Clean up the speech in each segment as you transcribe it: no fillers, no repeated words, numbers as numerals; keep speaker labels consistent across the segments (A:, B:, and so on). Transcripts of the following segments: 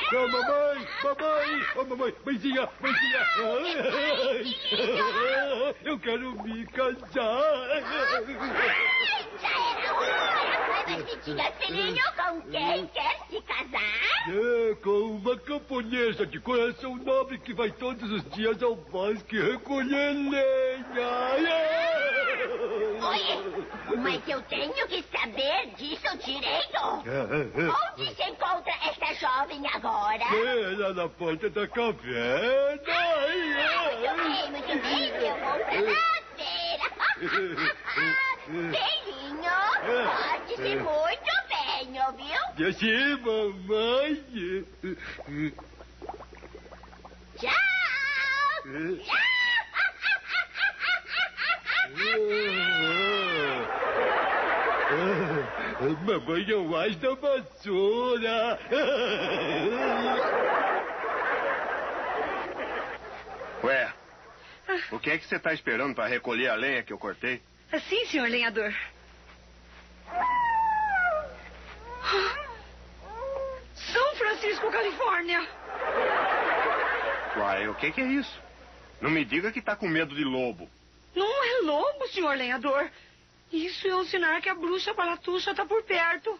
A: Oh, mamãe! Oh, mamãe! Mãezinha! Eu quero me casar!
B: Já era hora! Mas me diga, filhinho, com quem quer se casar?
A: Com uma camponesa de coração nobre que vai todos os dias ao bosque recolher lenha.
B: Oi, mas eu tenho que saber disso direito. Onde se encontra esta jovem agora?
A: Lá na porta da caverna.
B: Muito bem, eu vou pra feira. Filhinho, pode-se muito bem, ouviu?
A: Sim, mamãe.
B: Tchau!
A: Mamãe é o as da vassoura.
C: Ué, o que é que você está esperando para recolher a lenha que eu cortei?
D: Sim, senhor lenhador. São Francisco, Califórnia.
C: Uai, o que é isso? Não me diga que está com medo de lobo.
D: Não é lobo, senhor lenhador. Isso é um sinal que a bruxa Baratuxa está por perto.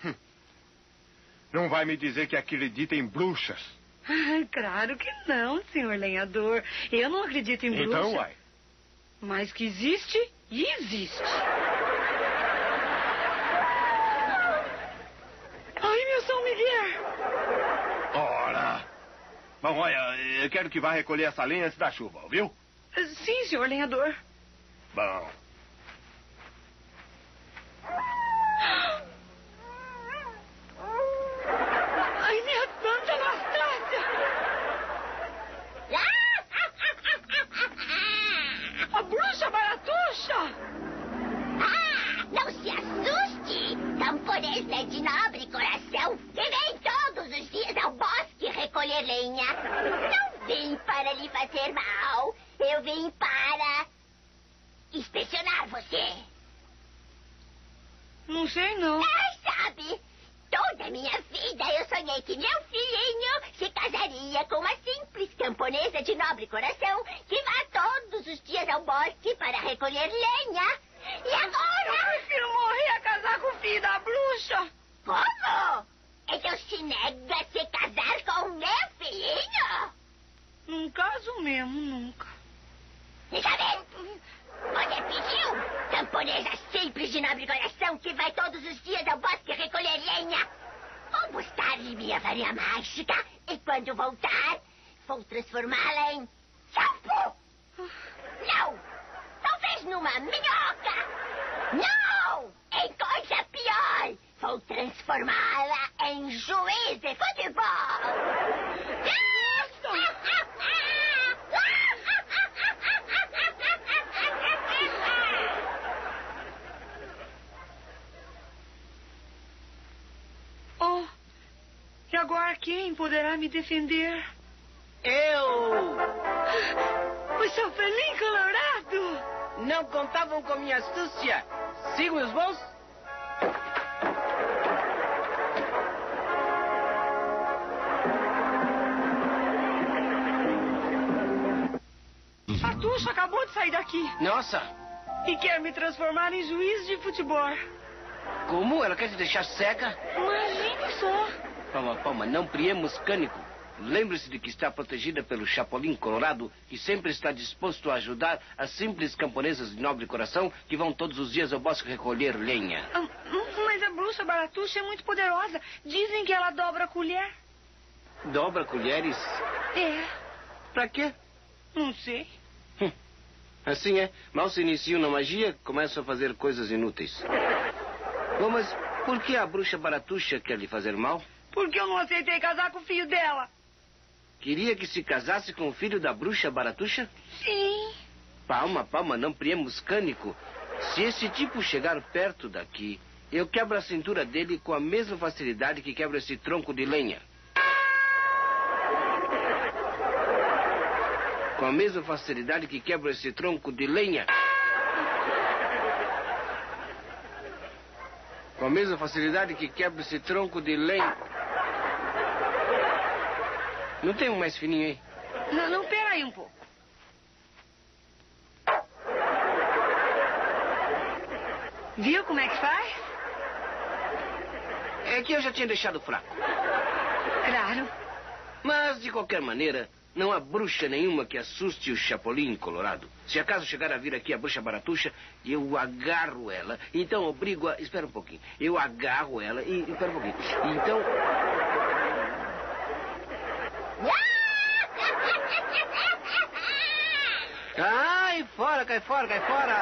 C: Não vai me dizer que acredita em bruxas.
D: Claro que não, senhor lenhador. Eu não acredito em bruxa.
C: Então, uai.
D: Mas que existe, existe. Ai, meu São Miguel.
C: Ora. Bom, olha, eu quero que vá recolher essa lenha antes da chuva, ouviu?
D: Sim, senhor lenhador.
C: Bom.
D: Ai, minha Santa Anastácia! A bruxa Baratuxa!
B: Não se assuste! Camponesa de nobre coração que vem todos os dias ao bosque recolher lenha. Não vim para lhe fazer mal. Eu vim para inspecionar você.
D: Não sei, não.
B: Sabe, toda a minha vida eu sonhei que meu filhinho se casaria com uma simples camponesa de nobre coração que vá todos os dias ao bosque para recolher lenha. E agora...
D: Eu prefiro morrer a casar com o filho da bruxa.
B: Como? Então se nega a se casar com o meu filhinho?
D: Num caso mesmo, nunca.
B: Deixa ver. Você pediu? Camponesa simples de nobre coração que vai todos os dias ao bosque recolher lenha. Vou buscar-lhe minha varinha mágica e quando voltar, vou transformá-la em sapo. Não! Talvez numa minhoca. Não! Em coisa pior. Vou transformá-la em juiz de futebol.
D: Oh, e agora quem poderá me defender?
E: Eu!
D: O seu Felim Colorado!
E: Não contavam com minha astúcia. Sigam os bons?
D: A Tuxa acabou de sair daqui
E: Nossa,
D: e quer me transformar em juiz de futebol.
E: como? Ela quer te deixar cega?
D: Imagine só.
E: Palma, não priemos cânico. Lembre-se de que está protegida pelo Chapolin Colorado, que sempre está disposto a ajudar as simples camponesas de nobre coração que vão todos os dias ao bosque recolher lenha.
D: Mas a bruxa Baratuxa é muito poderosa. Dizem que ela dobra a colher.
E: Dobra colheres?
D: É,
E: Pra quê?
D: não sei.
E: Assim é. Mal se iniciam na magia, começam a fazer coisas inúteis. Bom, mas por que a bruxa Baratuxa quer lhe fazer mal?
D: Porque eu não aceitei casar com o filho dela.
E: Queria que se casasse com o filho da bruxa Baratuxa?
D: Sim.
E: Palma, não priemos cânico. Se esse tipo chegar perto daqui, eu quebro a cintura dele com a mesma facilidade que quebro esse tronco de lenha. Com a mesma facilidade que quebro esse tronco de lenha. Com a mesma facilidade que quebro esse tronco de lenha. Não tem um mais fininho aí?
D: Não, pera aí um pouco. Viu como é que faz?
E: É que eu já tinha deixado fraco.
D: Claro.
E: Mas, de qualquer maneira, não há bruxa nenhuma que assuste o Chapolin Colorado. Se acaso chegar a vir aqui a bruxa Baratuxa, eu agarro ela. Então obrigo a... Espera um pouquinho. Eu agarro ela e... Espera um pouquinho. Então... Cai fora, cai fora, cai fora.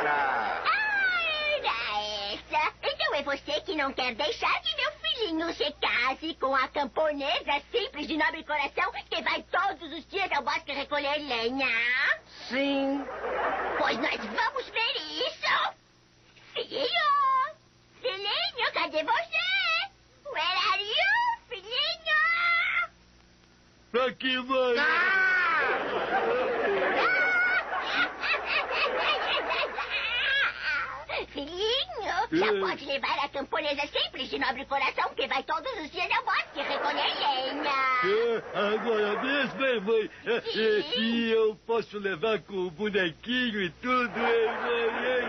B: Essa. Então é você que não quer deixar que meu filhinho se case com a camponesa simples de nobre coração que vai todos os dias ao bosque recolher lenha?
E: Sim.
B: Pois nós vamos ver isso. Filhinho! Filhinho, cadê você? Where are you, filhinho?
A: Aqui, mãe.
B: Filhinho, já pode levar a camponesa simples de nobre coração que vai todos os dias ao bosque recolher lenha.
A: Agora mesmo, hein, mãe? E eu posso levar com o bonequinho e tudo, hein, mãe?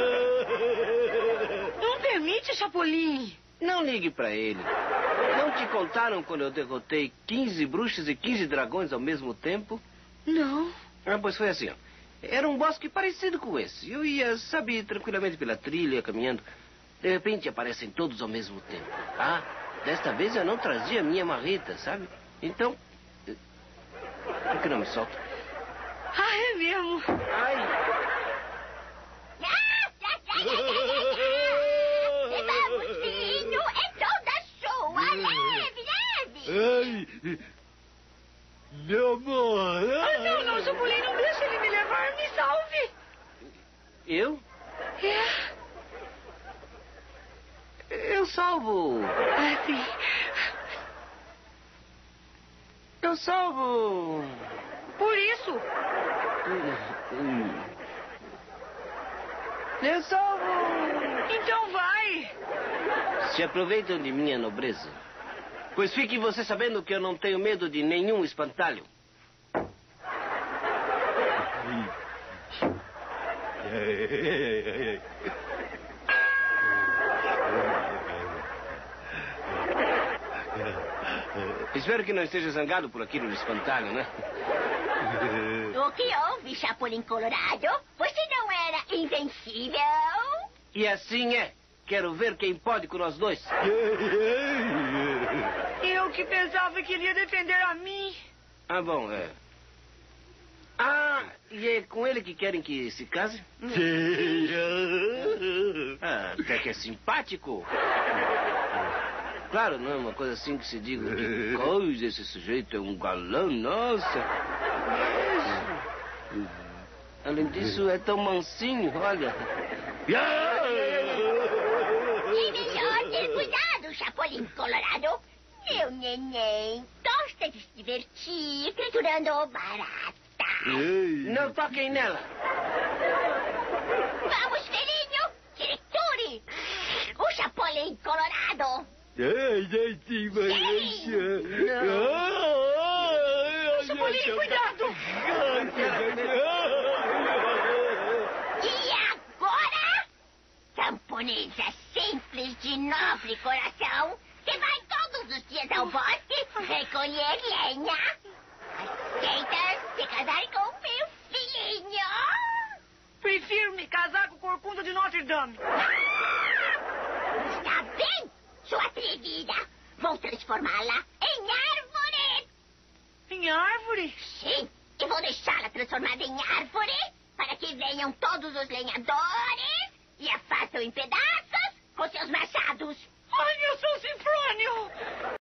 D: Não permite, Chapolin.
E: Não ligue pra ele. Não te contaram quando eu derrotei 15 bruxas e 15 dragões ao mesmo tempo?
D: Não.
E: Ah, pois foi assim, ó. Era um bosque parecido com esse. Eu ia, sabe, tranquilamente pela trilha, caminhando. De repente aparecem todos ao mesmo tempo. Ah, desta vez eu não trazia minha marreta, sabe? Então, por que não me solta?
D: Ah, é mesmo?
E: Ai.
B: Vamos, filhinho, é toda sua. Leve, leve.
A: Ai, meu amor.
D: Não, Chapolin, não deixa ele me levar. Me salve.
E: Eu?
D: É.
E: Eu salvo.
D: Ah, sim.
E: Eu salvo.
D: Por isso.
E: Eu salvo.
D: Então vai.
E: Se aproveitam de minha nobreza. Pois fique você sabendo que eu não tenho medo de nenhum espantalho. Espero que não esteja zangado por aquilo do espantalho, né?
B: O que houve, Chapolin Colorado? Você não era invencível?
E: E assim é. Quero ver quem pode com nós dois.
D: Eu que pensava que ele ia defender a mim.
E: Ah, bom, é. Ah, e é com ele que querem que se case? Ah, até que é simpático. Claro, não é uma coisa assim que se diga que coisa, esse sujeito é um galã, nossa. Além disso, é tão mansinho, olha.
B: É melhor ter cuidado, Chapolin Colorado. Meu neném gosta de se divertir triturando barata.
E: Não toquem nela.
B: Vamos, filhinho! Triture! O Chapolin Colorado!
A: Sim, mãe.
D: Chapolin, cuidado!
B: E agora, camponesa simples de nobre coração, que vai todos os dias ao bosque recolher lenha. Aceita se casar com meu filhinho?
D: Prefiro me casar com o corcunda de Notre Dame.
B: Está bem, sua atrevida. Vou transformá-la em árvore.
D: Em árvore?
B: Sim, e vou deixá-la transformada em árvore para que venham todos os lenhadores e a façam em pedaços com seus machados.
D: Ai,